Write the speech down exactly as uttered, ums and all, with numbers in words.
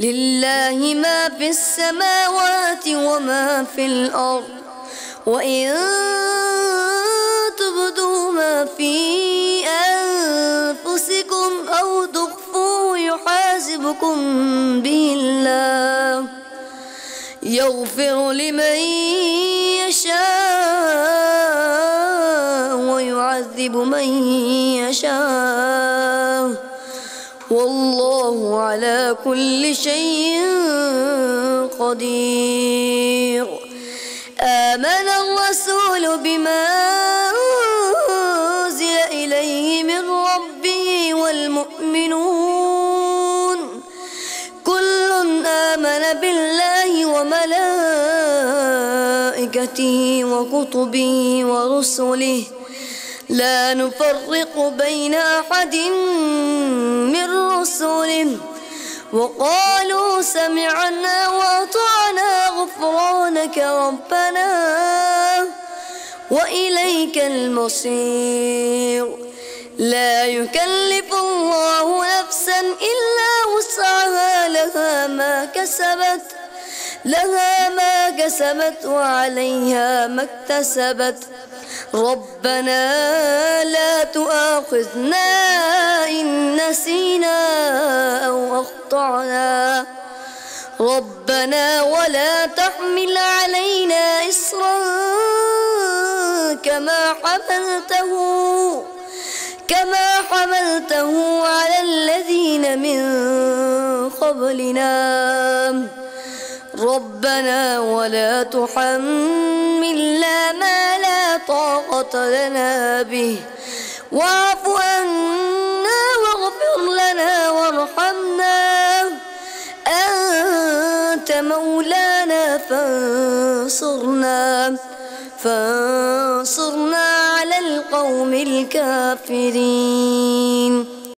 لله ما في السماوات وما في الأرض وإن تبدوا ما في أنفسكم أو تخفوه يحاسبكم به الله يغفر لمن يشاء ويعذب من يشاء والله على كل شيء قدير. آمن الرسول بما أنزل إليه من ربه والمؤمنون كل آمن بالله وملائكته وكتبه ورسله لا نفرق بين أحد من رسله وقالوا سمعنا وأطعنا غفرانك ربنا وإليك المصير. لا يكلف الله نفسا إلا وسعها لها ما كسبت لها ما كسبت وعليها ما اكتسبت ربنا لا تؤاخذنا إن نسينا أو أخطأنا ربنا ولا تحمل علينا إصرا كما حملته كما حملته على الذين من قبلنا ربنا ولا تحملنا ما لا طاقة لنا به واعف عنا واغفر لنا وارحمنا أنت مولانا فانصرنا فانصرنا على القوم الكافرين.